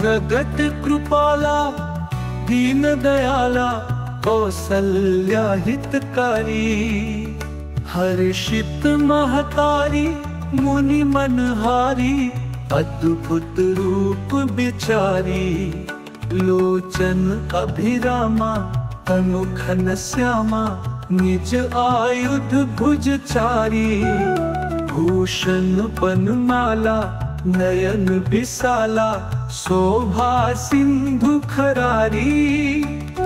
प्रगट कृपाला दीन दयाला कौसल्या हितकारी। हर्षित महतारी मुनि मनहारी अद्भुत रूप बिचारी। लोचन अभिरामा तनु घन श्यामा निज आयुध भुजचारी। भूषण बनमाला नयन विशाला शोभा सिंधु खरारी।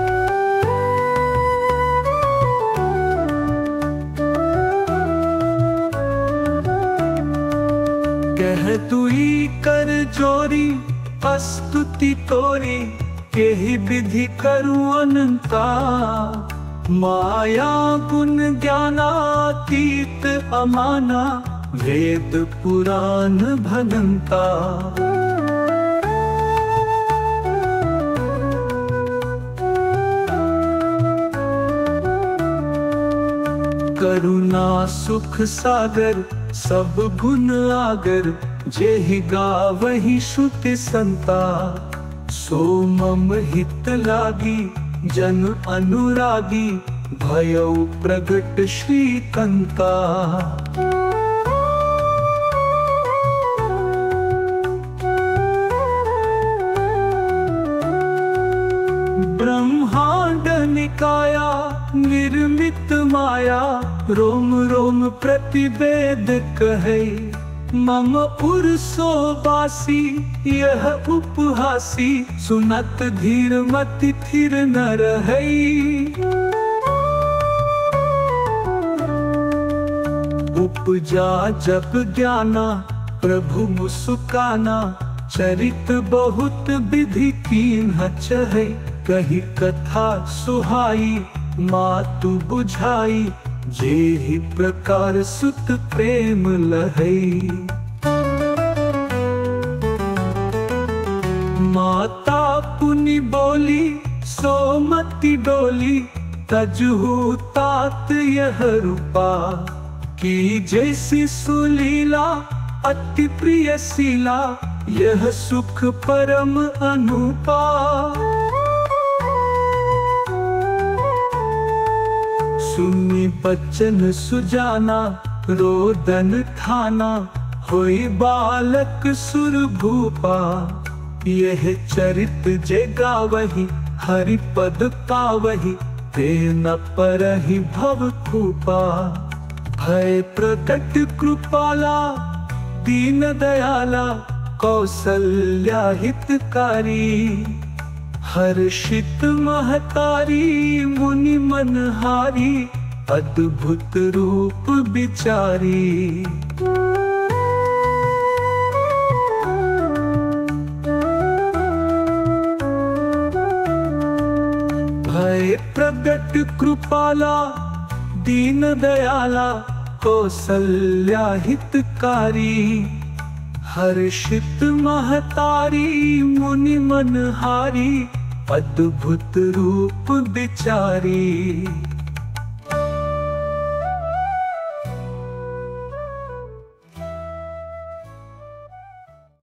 कह तुई कर जोरी अस्तुति तोरी केहि विधि करूं अनंता। माया गुण ज्ञानातीत अमाना वेद पुराण भनंता। करुणा सुख सागर सब गुण आगर। जेहि गावहि श्रुति संता सो मम हित लागी। जन अनुरागी भयउ प्रगट श्रीकंता। ब्रह्मांड निकाया निर्मित माया। रोम रोम प्रतिवेद कहे मम पुरसो बासी। यह उपहासी सुनत धीर मति थिर न रहई। उपजा जप ज्ञाना प्रभु मुस्काना। चरित बहुत विधि कीन्ह चहै। कही कथा सुहाई मातु बुझाई। जेहि प्रकार सुत प्रेम लहई। माता पुनि बोली सोमति डोली। तजहु तात यह रूपा की जैसी सुलीला। अति प्रिय शीला यह सुख परम अनुपा। सुनी बच्चन सुजाना रोदन ठाना। होई बालक सुर भूपा। यह चरित जे गावहि हरि पद पावहि। ते न परहि भव खूपा। भय प्रकट कृपाला दीन दयाला कौसल्या हितकारी। हर्षित महतारी मुनि मनहारी अद्भुत रूप बिचारी। भय प्रगट कृपाला दीन दयाला कौसल्या हितकारी। हर्षित महतारी मुनि मनहारी अद्भुत रूप बिचारी।